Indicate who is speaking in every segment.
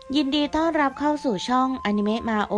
Speaker 1: ยินดีต้อนรับเข้าสู่ช่องอนิเมะมาโอ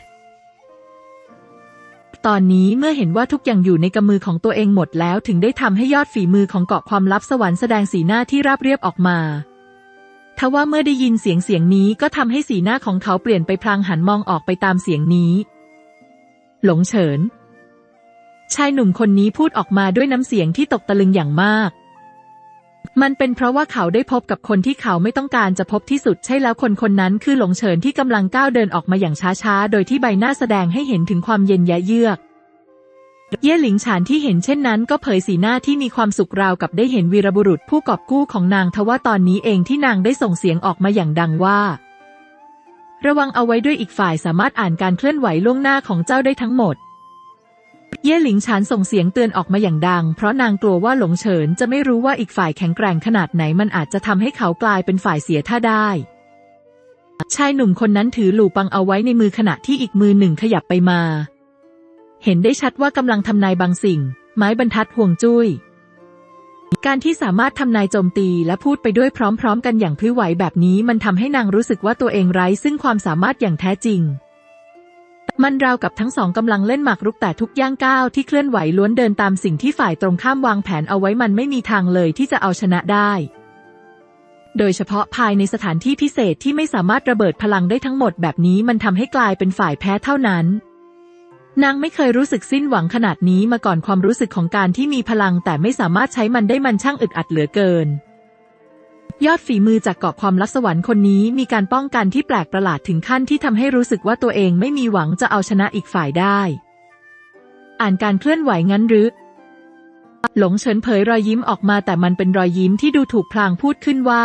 Speaker 2: ตอนนี้เมื่อเห็นว่าทุกอย่างอยู่ในกำมือของตัวเองหมดแล้วถึงได้ทำให้ยอดฝีมือของเกาะความลับสวรรค์แสดงสีหน้าที่ราบเรียบออกมาทว่าเมื่อได้ยินเสียงนี้ก็ทำให้สีหน้าของเขาเปลี่ยนไปพลางหันมองออกไปตามเสียงนี้หลงเฉินชายหนุ่มคนนี้พูดออกมาด้วยน้ำเสียงที่ตกตะลึงอย่างมากมันเป็นเพราะว่าเขาได้พบกับคนที่เขาไม่ต้องการจะพบที่สุดใช่แล้วคนนั้นคือหลงเฉินที่กำลังก้าวเดินออกมาอย่างช้าๆโดยที่ใบหน้าแสดงให้เห็นถึงความเย็นยะเยือกเย่หลิงฉานที่เห็นเช่นนั้นก็เผยสีหน้าที่มีความสุขราวกับได้เห็นวีรบุรุษผู้กอบกู้ของนางทว่าตอนนี้เองที่นางได้ส่งเสียงออกมาอย่างดังว่าระวังเอาไว้ด้วยอีกฝ่ายสามารถอ่านการเคลื่อนไหวล่วงหน้าของเจ้าได้ทั้งหมดเย่หลิงฉานส่งเสียงเตือนออกมาอย่างดังเพราะนางกลัวว่าหลงเฉินจะไม่รู้ว่าอีกฝ่ายแข็งแกร่งขนาดไหนมันอาจจะทำให้เขากลายเป็นฝ่ายเสียท่าได้ชายหนุ่มคนนั้นถือหลู่ปังเอาไว้ในมือขณะที่อีกมือหนึ่งขยับไปมาเห็นได้ชัดว่ากำลังทำนายบางสิ่งไม้บรรทัดห่วงจุ้ยการที่สามารถทำนายโจมตีและพูดไปด้วยพร้อมๆกันอย่างพลิ้วไหวแบบนี้มันทำให้นางรู้สึกว่าตัวเองไร้ซึ่งความสามารถอย่างแท้จริงมันราวกับทั้งสองกำลังเล่นหมากรุกแต่ทุกย่างก้าวที่เคลื่อนไหวล้วนเดินตามสิ่งที่ฝ่ายตรงข้ามวางแผนเอาไว้มันไม่มีทางเลยที่จะเอาชนะได้โดยเฉพาะภายในสถานที่พิเศษที่ไม่สามารถระเบิดพลังได้ทั้งหมดแบบนี้มันทำให้กลายเป็นฝ่ายแพ้เท่านั้นนางไม่เคยรู้สึกสิ้นหวังขนาดนี้มาก่อนความรู้สึกของการที่มีพลังแต่ไม่สามารถใช้มันได้มันช่างอึดอัดเหลือเกินยอดฝีมือจากเกาะความลับสวรรค์คนนี้มีการป้องกันที่แปลกประหลาดถึงขั้นที่ทำให้รู้สึกว่าตัวเองไม่มีหวังจะเอาชนะอีกฝ่ายได้อ่านการเคลื่อนไหวงั้นหรือหลงเฉินเผยรอยยิ้มออกมาแต่มันเป็นรอยยิ้มที่ดูถูกพลางพูดขึ้นว่า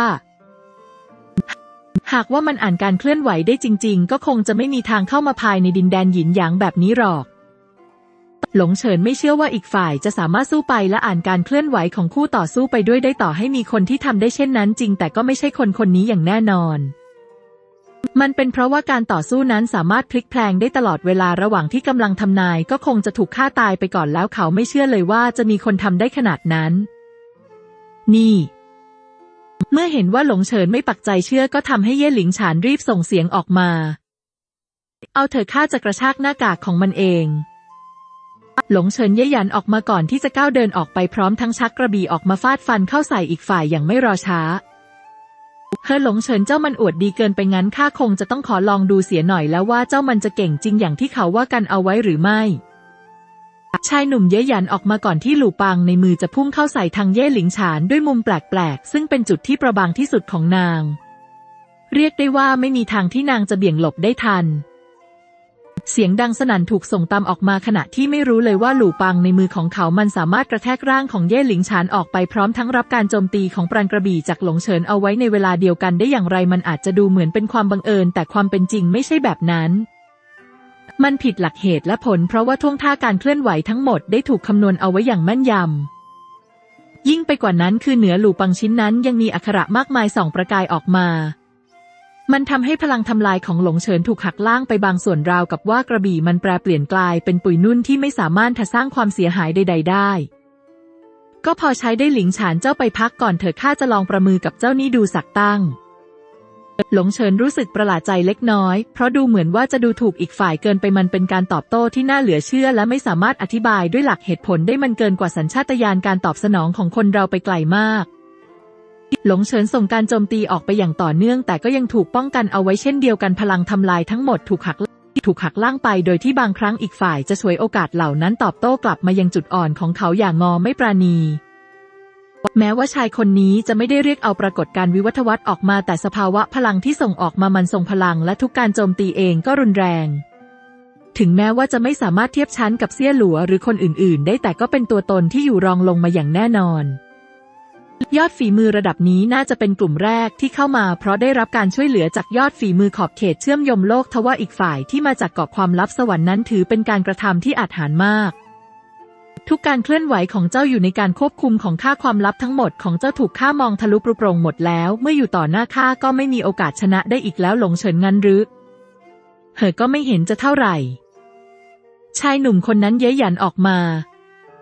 Speaker 2: หากว่ามันอ่านการเคลื่อนไหวได้จริงๆก็คงจะไม่มีทางเข้ามาภายในดินแดนหยินหยางแบบนี้หรอกหลงเฉินไม่เชื่อว่าอีกฝ่ายจะสามารถสู้ไปและอ่านการเคลื่อนไหวของคู่ต่อสู้ไปด้วยได้ต่อให้มีคนที่ทำได้เช่นนั้นจริงแต่ก็ไม่ใช่คนนี้อย่างแน่นอนมันเป็นเพราะว่าการต่อสู้นั้นสามารถพลิกแพลงได้ตลอดเวลาระหว่างที่กำลังทำนายก็คงจะถูกฆ่าตายไปก่อนแล้วเขาไม่เชื่อเลยว่าจะมีคนทำได้ขนาดนั้นนี่เมื่อเห็นว่าหลงเฉินไม่ปักใจเชื่อก็ทำให้เย่หลิงฉานรีบส่งเสียงออกมาเอาเถอะข้าจะกระชากหน้ากากของมันเองหลงเฉินเย่หยันออกมาก่อนที่จะก้าวเดินออกไปพร้อมทั้งชักกระบี่ออกมาฟาดฟันเข้าใส่อีกฝ่ายอย่างไม่รอช้าหลงเฉินเจ้ามันอวดดีเกินไปงั้นข้าคงจะต้องขอลองดูเสียหน่อยแล้วว่าเจ้ามันจะเก่งจริงอย่างที่เขาว่ากันเอาไว้หรือไม่ชายหนุ่มเย่หยันออกมาก่อนที่หลู่ปังในมือจะพุ่งเข้าใส่ทางเย่หลิงฉานด้วยมุมแปลกๆซึ่งเป็นจุดที่ประบางที่สุดของนางเรียกได้ว่าไม่มีทางที่นางจะเบี่ยงหลบได้ทันเสียงดังสนั่นถูกส่งตามออกมาขณะที่ไม่รู้เลยว่าหลู่ปังในมือของเขามันสามารถกระแทกร่างของเย่หลิงฉานออกไปพร้อมทั้งรับการโจมตีของปราณกระบี่จากหลงเฉินเอาไว้ในเวลาเดียวกันได้อย่างไรมันอาจจะดูเหมือนเป็นความบังเอิญแต่ความเป็นจริงไม่ใช่แบบนั้นมันผิดหลักเหตุและผลเพราะว่าท่วงท่าการเคลื่อนไหวทั้งหมดได้ถูกคำนวณเอาไว้อย่างแม่นยำยิ่งไปกว่านั้นคือเหนือหลู่ปังชิ้นนั้นยังมีอักขระมากมายส่องประกายออกมามันทำให้พลังทำลายของหลงเฉินถูกหักล้างไปบางส่วนราวกับว่ากระบี่มันแปรเปลี่ยนกลายเป็นปุยนุ่นที่ไม่สามารถสร้างความเสียหายใดๆได้ก็พอใช้ได้หลิงฉานเจ้าไปพักก่อนเถอะข้าจะลองประมือกับเจ้านี่ดูสักตั้งหลงเฉินรู้สึกประหลาดใจเล็กน้อยเพราะดูเหมือนว่าจะดูถูกอีกฝ่ายเกินไปมันเป็นการตอบโต้ที่น่าเหลือเชื่อและไม่สามารถอธิบายด้วยหลักเหตุผลได้มันเกินกว่าสัญชาตญาณการตอบสนองของคนเราไปไกลมากหลงเฉินส่งการโจมตีออกไปอย่างต่อเนื่องแต่ก็ยังถูกป้องกันเอาไว้เช่นเดียวกันพลังทำลายทั้งหมดถูกหักล่างไปโดยที่บางครั้งอีกฝ่ายจะฉวยโอกาสเหล่านั้นตอบโต้กลับมายังจุดอ่อนของเขาอย่างงอไม่ปราณีแม้ว่าชายคนนี้จะไม่ได้เรียกเอาปรากฏการณ์วิวัฒวัฏออกมาแต่สภาวะพลังที่ส่งออกมามันทรงพลังและทุกการโจมตีเองก็รุนแรงถึงแม้ว่าจะไม่สามารถเทียบชั้นกับเซี่ยหลัวหรือคนอื่นๆได้แต่ก็เป็นตัวตนที่อยู่รองลงมาอย่างแน่นอนยอดฝีมือระดับนี้น่าจะเป็นกลุ่มแรกที่เข้ามาเพราะได้รับการช่วยเหลือจากยอดฝีมือขอบเขตเชื่อมโยงโลกทว่าอีกฝ่ายที่มาจากเกาะความลับสวรรค์นั้นถือเป็นการกระทำที่อาถรรพ์มากทุกการเคลื่อนไหวของเจ้าอยู่ในการควบคุมของข้าความลับทั้งหมดของเจ้าถูกข้ามองทะลุปรุโปร่งหมดแล้วเมื่ออยู่ต่อหน้าข้าก็ไม่มีโอกาสชนะได้อีกแล้วหลงเฉินงั้นหรือก็ไม่เห็นจะเท่าไหร่ชายหนุ่มคนนั้นเย้ยหยันออกมา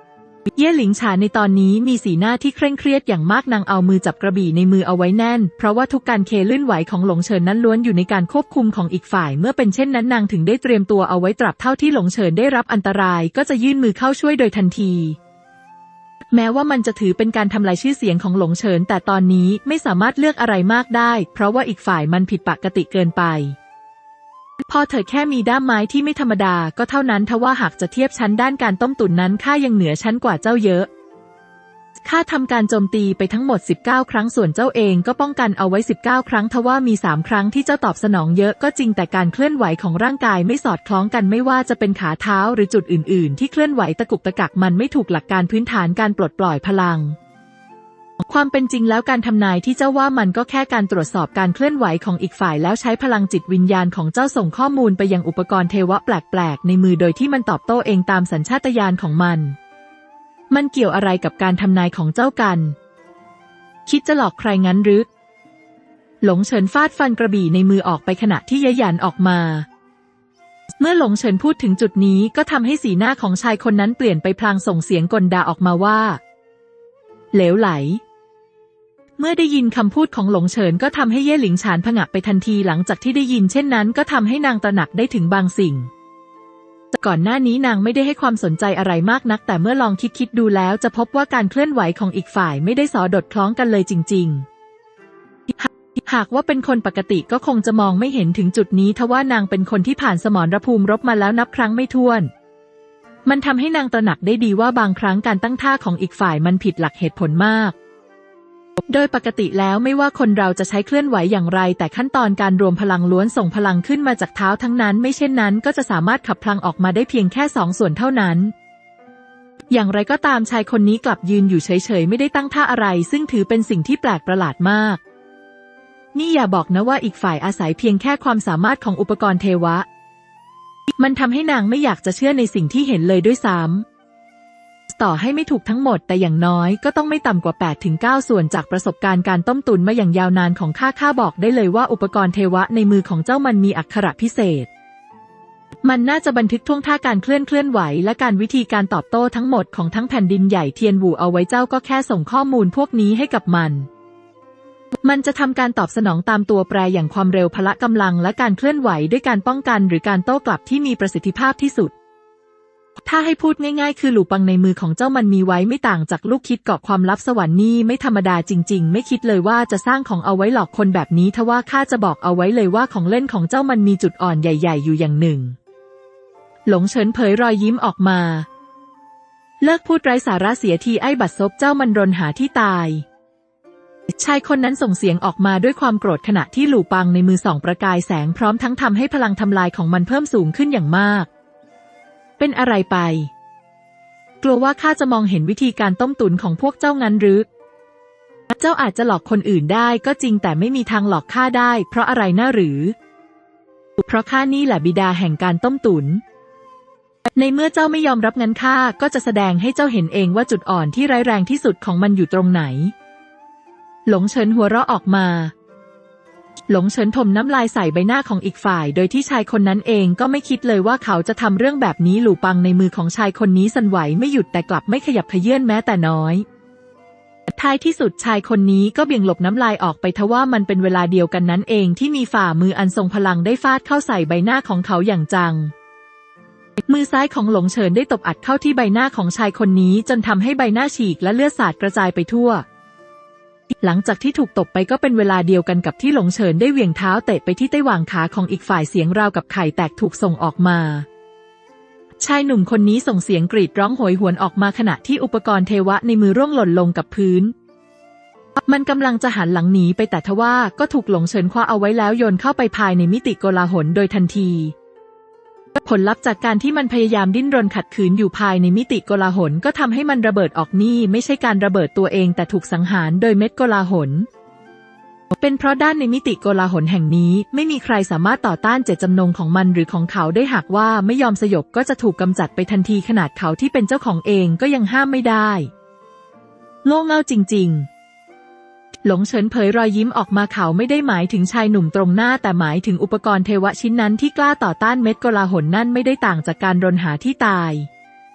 Speaker 2: เย่หลิงฉานในตอนนี้มีสีหน้าที่เคร่งเครียดอย่างมากนางเอามือจับกระบี่ในมือเอาไว้แน่นเพราะว่าทุกการเคลื่อนไหวของหลงเฉินนั้นล้วนอยู่ในการควบคุมของอีกฝ่ายเมื่อเป็นเช่นนั้นนางถึงได้เตรียมตัวเอาไว้ตราบเท่าที่หลงเฉินได้รับอันตรายก็จะยื่นมือเข้าช่วยโดยทันทีแม้ว่ามันจะถือเป็นการทำลายชื่อเสียงของหลงเฉินแต่ตอนนี้ไม่สามารถเลือกอะไรมากได้เพราะว่าอีกฝ่ายมันผิดปกติเกินไปพอเธอแค่มีด้ามไม้ที่ไม่ธรรมดาก็เท่านั้นทว่าหากจะเทียบชั้นด้านการต้มตุ๋นนั้นข้ายังเหนือชั้นกว่าเจ้าเยอะข้าทำการโจมตีไปทั้งหมด19ครั้งส่วนเจ้าเองก็ป้องกันเอาไว้19ครั้งทว่ามี3ครั้งที่เจ้าตอบสนองเยอะก็จริงแต่การเคลื่อนไหวของร่างกายไม่สอดคล้องกันไม่ว่าจะเป็นขาเท้าหรือจุดอื่นๆที่เคลื่อนไหวตะกุกตะกักมันไม่ถูกหลักการพื้นฐานการปลดปล่อยพลังความเป็นจริงแล้วการทำนายที่เจ้าว่ามันก็แค่การตรวจสอบการเคลื่อนไหวของอีกฝ่ายแล้วใช้พลังจิตวิญญาณของเจ้าส่งข้อมูลไปยังอุปกรณ์เทวะแปลกๆในมือโดยที่มันตอบโต้เองตามสัญชาตญาณของมันเกี่ยวอะไรกับการทำนายของเจ้ากันคิดจะหลอกใครงั้นหรือหลงเฉินฟาดฟันกระบี่ในมือออกไปขณะที่ยะหยันออกมาเมื่อหลงเฉินพูดถึงจุดนี้ก็ทำให้สีหน้าของชายคนนั้นเปลี่ยนไปพลางส่งเสียงกลด่าออกมาว่าเหลวไหลเมื่อได้ยินคำพูดของหลงเฉินก็ทำให้เย่หลิงฉานผงะไปทันทีหลังจากที่ได้ยินเช่นนั้นก็ทำให้นางตระหนักได้ถึงบางสิ่งก่อนหน้านี้นางไม่ได้ให้ความสนใจอะไรมากนักแต่เมื่อลองคิดดูแล้วจะพบว่าการเคลื่อนไหวของอีกฝ่ายไม่ได้สอดคล้องกันเลยจริงๆหากว่าเป็นคนปกติก็คงจะมองไม่เห็นถึงจุดนี้ทว่านางเป็นคนที่ผ่านสมรภูมิรบมาแล้วนับครั้งไม่ถ้วนมันทำให้นางตระหนักได้ดีว่าบางครั้งการตั้งท่าของอีกฝ่ายมันผิดหลักเหตุผลมากโดยปกติแล้วไม่ว่าคนเราจะใช้เคลื่อนไหวอย่างไรแต่ขั้นตอนการรวมพลังล้วนส่งพลังขึ้นมาจากเท้าทั้งนั้นไม่เช่นนั้นก็จะสามารถขับพลังออกมาได้เพียงแค่2 ส่วนเท่านั้นอย่างไรก็ตามชายคนนี้กลับยืนอยู่เฉยๆไม่ได้ตั้งท่าอะไรซึ่งถือเป็นสิ่งที่แปลกประหลาดมากนี่อย่าบอกนะว่าอีกฝ่ายอาศัยเพียงแค่ความสามารถของอุปกรณ์เทวะมันทำให้นางไม่อยากจะเชื่อในสิ่งที่เห็นเลยด้วยซ้ำต่อให้ไม่ถูกทั้งหมดแต่อย่างน้อยก็ต้องไม่ต่ำกว่า 8-9 ส่วนจากประสบการณ์การต้มตุ๋นมาอย่างยาวนานของข้าบอกได้เลยว่าอุปกรณ์เทวะในมือของเจ้ามันมีอักขระพิเศษมันน่าจะบันทึกท่วงท่าการเคลื่อนไหวและการวิธีการตอบโต้ทั้งหมดของทั้งแผ่นดินใหญ่เทียนหูเอาไว้เจ้าก็แค่ส่งข้อมูลพวกนี้ให้กับมันจะทำการตอบสนองตามตัวแปรอย่างความเร็วพละกำลังและการเคลื่อนไหวด้วยการป้องกันหรือการโต้กลับที่มีประสิทธิภาพที่สุดถ้าให้พูดง่ายๆคือหลู่ปังในมือของเจ้ามันมีไว้ไม่ต่างจากลูกคิดเกาะความลับสวรรค์นี่ไม่ธรรมดาจริงๆไม่คิดเลยว่าจะสร้างของเอาไว้หลอกคนแบบนี้ทว่าข้าจะบอกเอาไว้เลยว่าของเล่นของเจ้ามันมีจุดอ่อนใหญ่ๆอยู่อย่างหนึ่งหลงเฉินเผยรอยยิ้มออกมาเลิกพูดไร้สาระเสียทีไอ้บัดซบเจ้ามันรนหาที่ตายชายคนนั้นส่งเสียงออกมาด้วยความโกรธขณะที่หลู่ปังในมือส่องประกายแสงพร้อมทั้งทำให้พลังทำลายของมันเพิ่มสูงขึ้นอย่างมากเป็นอะไรไปกลัวว่าข้าจะมองเห็นวิธีการต้มตุ๋นของพวกเจ้างั้นหรือเจ้าอาจจะหลอกคนอื่นได้ก็จริงแต่ไม่มีทางหลอกข้าได้เพราะอะไรน่าหรือเพราะข้านี่แหละบิดาแห่งการต้มตุ๋นในเมื่อเจ้าไม่ยอมรับงั้นข้าก็จะแสดงให้เจ้าเห็นเองว่าจุดอ่อนที่ร้ายแรงที่สุดของมันอยู่ตรงไหนหลงเฉินหัวเราะออกมาหลงเฉินถมน้ำลายใส่ใบหน้าของอีกฝ่ายโดยที่ชายคนนั้นเองก็ไม่คิดเลยว่าเขาจะทำเรื่องแบบนี้หลู่ปังในมือของชายคนนี้สั่นไหวไม่หยุดแต่กลับไม่ขยับเขยื้อนแม้แต่น้อยท้ายที่สุดชายคนนี้ก็เบี่ยงหลบน้ำลายออกไปทว่ามันเป็นเวลาเดียวกันนั้นเองที่มีฝ่ามืออันทรงพลังได้ฟาดเข้าใส่ใบหน้าของเขาอย่างจังมือซ้ายของหลงเฉินได้ตบอัดเข้าที่ใบหน้าของชายคนนี้จนทำให้ใบหน้าฉีกและเลือดสาดกระจายไปทั่วหลังจากที่ถูกตบไปก็เป็นเวลาเดียวกันกับที่หลงเฉินได้เหวี่ยงเท้าเตะไปที่ใต้หว่างขาของอีกฝ่ายเสียงราวกับไข่แตกถูกส่งออกมาชายหนุ่มคนนี้ส่งเสียงกรีดร้องโหยหวนออกมาขณะที่อุปกรณ์เทวะในมือร่วงหล่นลงกับพื้นมันกำลังจะหันหลังหนีไปแต่ทว่าก็ถูกหลงเฉินคว้าเอาไว้แล้วโยนเข้าไปภายในมิติโกลาหลโดยทันทีผลลัพธ์จากการที่มันพยายามดิ้นรนขัดขืนอยู่ภายในมิติโกลาหลก็ทำให้มันระเบิดออกนี่ไม่ใช่การระเบิดตัวเองแต่ถูกสังหารโดยเม็ดโกลาหลเป็นเพราะด้านในมิติโกลาหลแห่งนี้ไม่มีใครสามารถต่อต้านเจตจำนงของมันหรือของเขาได้หากว่าไม่ยอมสยบก็จะถูกกำจัดไปทันทีขนาดเขาที่เป็นเจ้าของเองก็ยังห้ามไม่ได้โง่เง่าจริงๆหลงเฉินเผยรอยยิ้มออกมาเขาไม่ได้หมายถึงชายหนุ่มตรงหน้าแต่หมายถึงอุปกรณ์เทวะชิ้นนั้นที่กล้าต่อต้านเม็ดโกลาหลนั่นไม่ได้ต่างจากการรนหาที่ตาย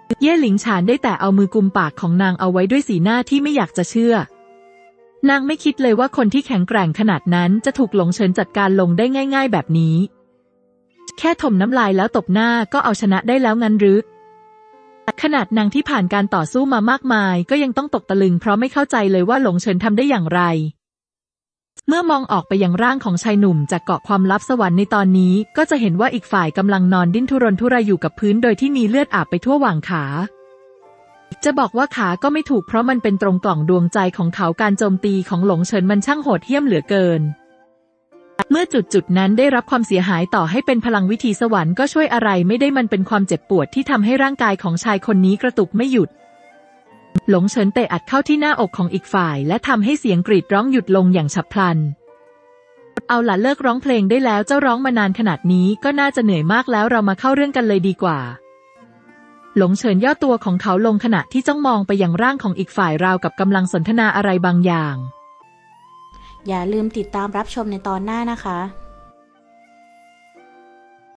Speaker 2: เย่หลิงฉานได้แต่เอามือกุมปากของนางเอาไว้ด้วยสีหน้าที่ไม่อยากจะเชื่อนางไม่คิดเลยว่าคนที่แข็งแกร่งขนาดนั้นจะถูกหลงเฉินจัดการลงได้ง่ายๆแบบนี้แค่ถมน้ำลายแล้วตบหน้าก็เอาชนะได้แล้วงั้นหรือขนาดนางที่ผ่านการต่อสู้มามากมายก็ยังต้องตกตะลึงเพราะไม่เข้าใจเลยว่าหลงเฉินทำได้อย่างไรเมื่อมองออกไปยังร่างของชายหนุ่มจากเกาะความลับสวรรค์ในตอนนี้ก็จะเห็นว่าอีกฝ่ายกำลังนอนดิ้นทุรนทุรายอยู่กับพื้นโดยที่มีเลือดอาบไปทั่วหว่างขาจะบอกว่าขาก็ไม่ถูกเพราะมันเป็นตรงกล่องดวงใจของเขาการโจมตีของหลงเฉินมันช่างโหดเหี้ยมเหลือเกินเมื่อจุดนั้นได้รับความเสียหายต่อให้เป็นพลังวิถีสวรรค์ก็ช่วยอะไรไม่ได้มันเป็นความเจ็บปวดที่ทำให้ร่างกายของชายคนนี้กระตุกไม่หยุดหลงเฉินเตะอัดเข้าที่หน้าอกของอีกฝ่ายและทำให้เสียงกรีดร้องหยุดลงอย่างฉับพลันเอาล่ะเลิกร้องเพลงได้แล้วเจ้าร้องมานานขนาดนี้ก็น่าจะเหนื่อยมากแล้วเรามาเข้าเรื่องกันเลยดีกว่าหลงเฉินย่อตัวของเขาลงขณะที่จ้องมองไปยังร่างของอีกฝ่ายราวกับกำลังสนทนาอะไรบางอย่าง
Speaker 1: อย่าลืมติดตามรับชมในตอนหน้านะคะ